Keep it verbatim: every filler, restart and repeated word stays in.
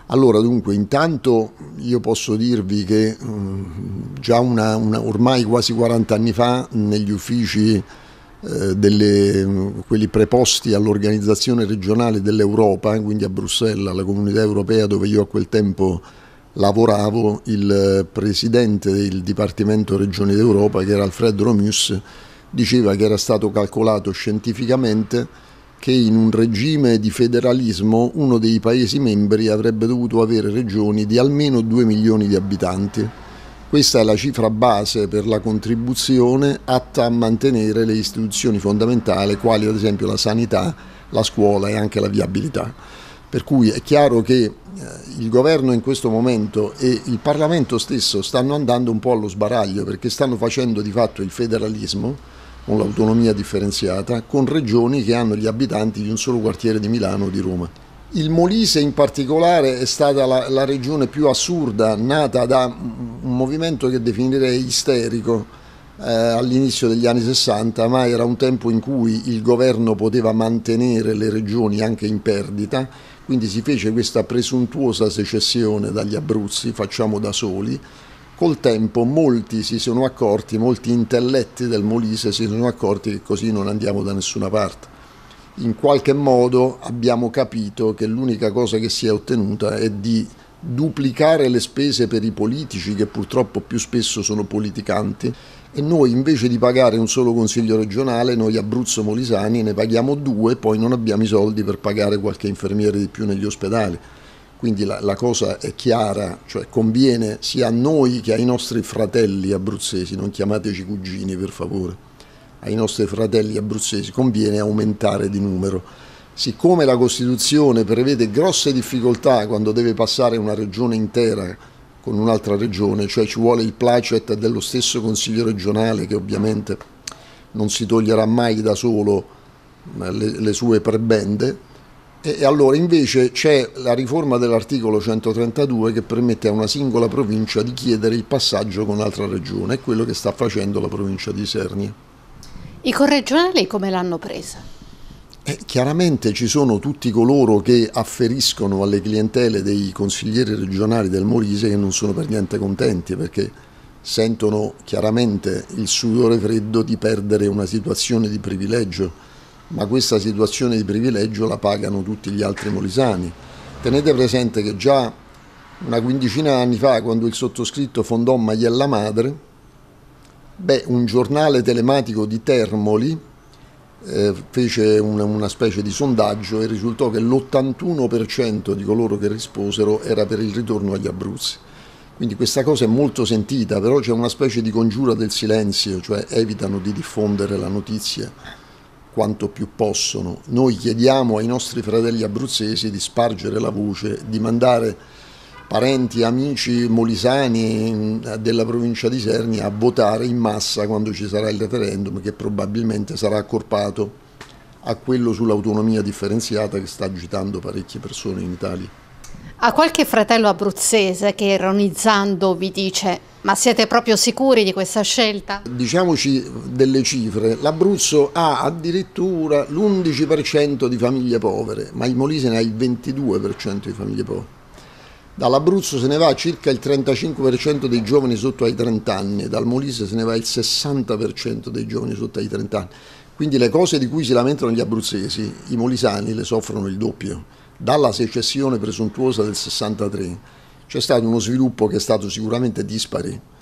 Allora, dunque, intanto io posso dirvi che mh, già una, una, ormai quasi quaranta anni fa negli uffici eh, delle, quelli preposti all'organizzazione regionale dell'Europa, quindi a Bruxelles, alla Comunità Europea dove io a quel tempo lavoravo, il presidente del Dipartimento Regioni d'Europa, che era Alfred Romus, diceva che era stato calcolato scientificamente che in un regime di federalismo uno dei Paesi membri avrebbe dovuto avere regioni di almeno due milioni di abitanti. Questa è la cifra base per la contribuzione atta a mantenere le istituzioni fondamentali, quali ad esempio la sanità, la scuola e anche la viabilità. Per cui è chiaro che il governo in questo momento e il Parlamento stesso stanno andando un po' allo sbaraglio, perché stanno facendo di fatto il federalismo con l'autonomia differenziata, con regioni che hanno gli abitanti di un solo quartiere di Milano o di Roma. Il Molise in particolare è stata la, la regione più assurda, nata da un movimento che definirei isterico eh, all'inizio degli anni sessanta, ma era un tempo in cui il governo poteva mantenere le regioni anche in perdita, quindi si fece questa presuntuosa secessione dagli Abruzzi, facciamo da soli. Col tempo molti si sono accorti, molti intelletti del Molise si sono accorti che così non andiamo da nessuna parte. In qualche modo abbiamo capito che l'unica cosa che si è ottenuta è di duplicare le spese per i politici, che purtroppo più spesso sono politicanti, e noi invece di pagare un solo consiglio regionale, noi Abruzzo Molisani ne paghiamo due, poi non abbiamo i soldi per pagare qualche infermiere di più negli ospedali. Quindi la, la cosa è chiara, cioè conviene sia a noi che ai nostri fratelli abruzzesi, non chiamateci cugini per favore, ai nostri fratelli abruzzesi conviene aumentare di numero. Siccome la Costituzione prevede grosse difficoltà quando deve passare una regione intera con un'altra regione, cioè ci vuole il placet dello stesso Consiglio regionale, che ovviamente non si toglierà mai da solo le, le sue prebende. E allora invece c'è la riforma dell'articolo centotrentadue che permette a una singola provincia di chiedere il passaggio con un'altra regione, è quello che sta facendo la provincia di Isernia. I corregionali come l'hanno presa? Eh, chiaramente ci sono tutti coloro che afferiscono alle clientele dei consiglieri regionali del Molise che non sono per niente contenti, perché sentono chiaramente il sudore freddo di perdere una situazione di privilegio. Ma questa situazione di privilegio la pagano tutti gli altri molisani. Tenete presente che già una quindicina di anni fa, quando il sottoscritto fondò Maiella Madre, beh, un giornale telematico di Termoli eh, fece una, una specie di sondaggio e risultò che l'ottantuno per cento di coloro che risposero era per il ritorno agli Abruzzi. Quindi questa cosa è molto sentita, però c'è una specie di congiura del silenzio, cioè evitano di diffondere la notizia quanto più possono. Noi chiediamo ai nostri fratelli abruzzesi di spargere la voce, di mandare parenti, amici molisani della provincia di Isernia a votare in massa quando ci sarà il referendum, che probabilmente sarà accorpato a quello sull'autonomia differenziata che sta agitando parecchie persone in Italia. Ha qualche fratello abruzzese che ironizzando vi dice: ma siete proprio sicuri di questa scelta? Diciamoci delle cifre, l'Abruzzo ha addirittura l'undici per cento di famiglie povere, ma il Molise ne ha il ventidue per cento di famiglie povere. Dall'Abruzzo se ne va circa il trentacinque per cento dei giovani sotto ai trenta anni, dal Molise se ne va il sessanta per cento dei giovani sotto ai trenta anni. Quindi le cose di cui si lamentano gli abruzzesi, i molisani le soffrono il doppio. Dalla secessione presuntuosa del sessantatré c'è stato uno sviluppo che è stato sicuramente dispari